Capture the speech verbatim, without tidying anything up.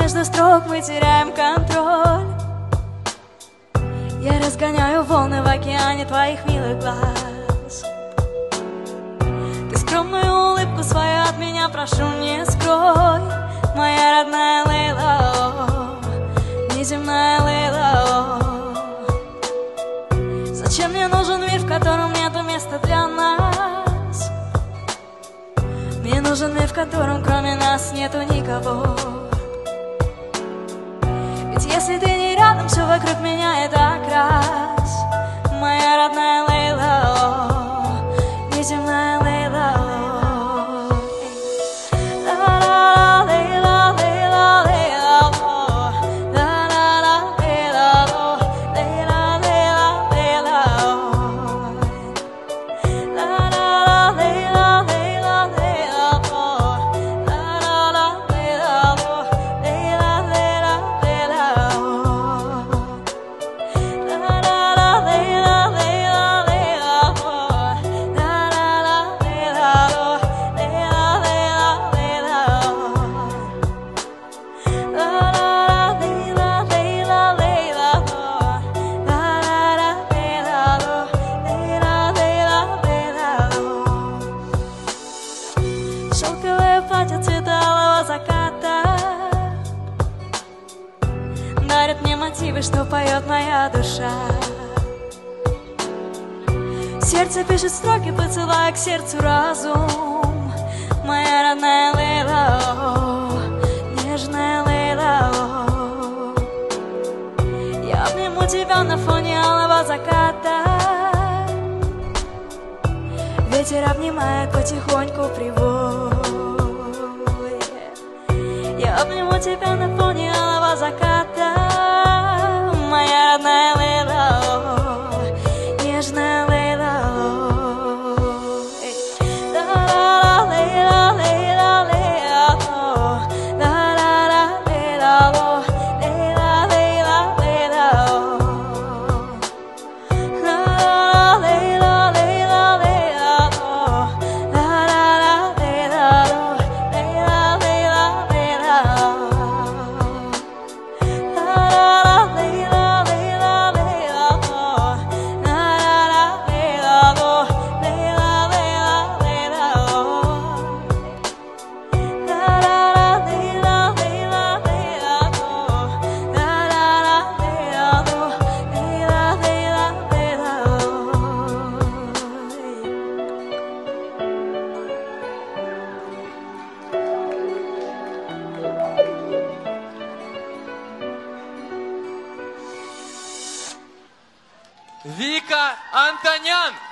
между строк мы теряем контроль. Я разгоняю волны в океане твоих милых глаз. Ты скромную улыбку свою от меня прошу не скрой. Моя родная Лейла, о, неземная Лейла, о. Зачем мне нужен мир, в котором нету места для нас? Мне нужен мир, в котором кроме нас нету никого. Ведь если ты не рядом, все вокруг меня это окрас. Моя родная Лейла, о, неземная Лейла, о. Шелковое платье цвета алого заката дарит мне мотивы, что поет моя душа. Сердце пишет строки, посылая к сердцу разум. Моя родная Лейла, о, нежная Лейла, о. Я обниму тебя на фоне алого заката. Ветер обнимает потихоньку привой. Я обниму тебя на фоне алого заката. Моя родная Лейла, о, нежная Лейла, о. Да-да-да, Лейла, Лейла, Лейла, о. Да-да-да, Лейла, о. Лейла, Лейла, Лейла, о. Да-да-да, Лейла, Лейла, Лейла, о. Да-да-да, Лейла, о. Лейла, Лейла, Лейла, о. Да-да-да, Лейла, Лейла, Лейла, о. Да-да-да, Лейла, о. Лейла, Лейла, Лейла, о. Да-да-да, Лейла, Лейла, Лейла, о. Да-да-да, Лейла, о. Лейла, Лейла, Лейла, Вика Антонян.